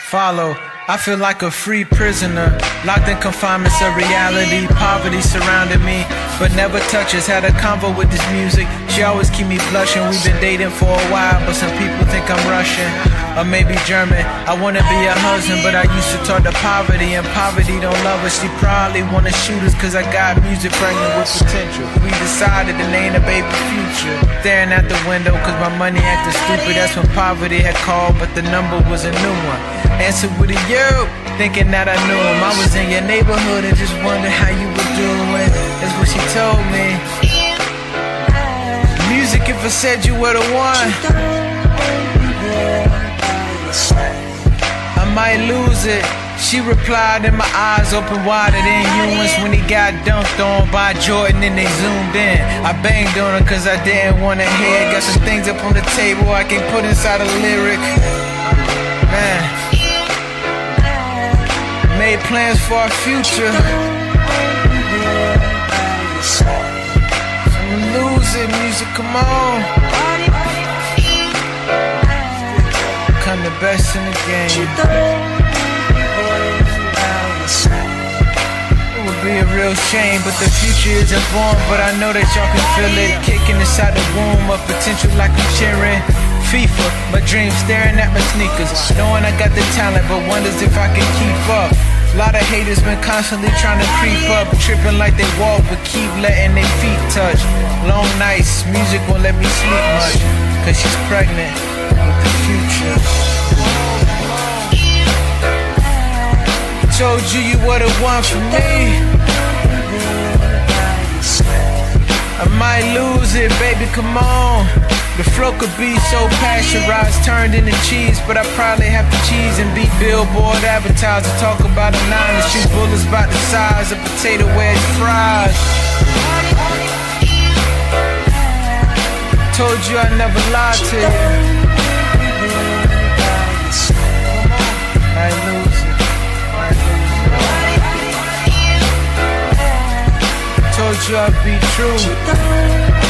Follow. I feel like a free prisoner, locked in confinements of reality. Poverty surrounded me, but never touches. Had a convo with this music, she always keep me blushing. We've been dating for a while, but some people think I'm Russian, or maybe German. I wanna be a husband, but I used to talk to poverty, and poverty don't love us. She probably wanna shoot us, cause I got music pregnant with potential. We decided to name the baby Future. Staring out the window, cause my money acted stupid. That's when poverty had called, but the number was a new one. Answer with a yo, thinking that I knew him. I was in your neighborhood and just wondered how you were doing. That's what she told me. Music, if I said you were the one, I might lose it. She replied and my eyes open wider than Ewan's when he got dunked on by Jordan and they zoomed in. I banged on her cause I didn't want to hear. Got some things up on the table I can put inside a lyric. Man, made plans for our future. I'm losing music, come on. Become the best in the game. It would be a real shame, but the future isn't born. But I know that y'all can feel it, kicking inside the womb of potential like I'm cheering FIFA, my dreams staring at my sneakers, knowing I got the talent, but wonders if I can keep up. A lot of haters been constantly trying to creep up, tripping like they walk, but keep letting their feet touch. Long nights, music won't let me sleep much, cause she's pregnant with the future. Told you you were the one for me. I might lose it, baby, come on. The flow could be so pasteurized, turned into cheese, but I probably have to cheese and be Billboard advertiser. Talk about a nine and shoot bullets about the size of potato wedge fries. Told you I never lied to you. I lose it. Told you I'd be true.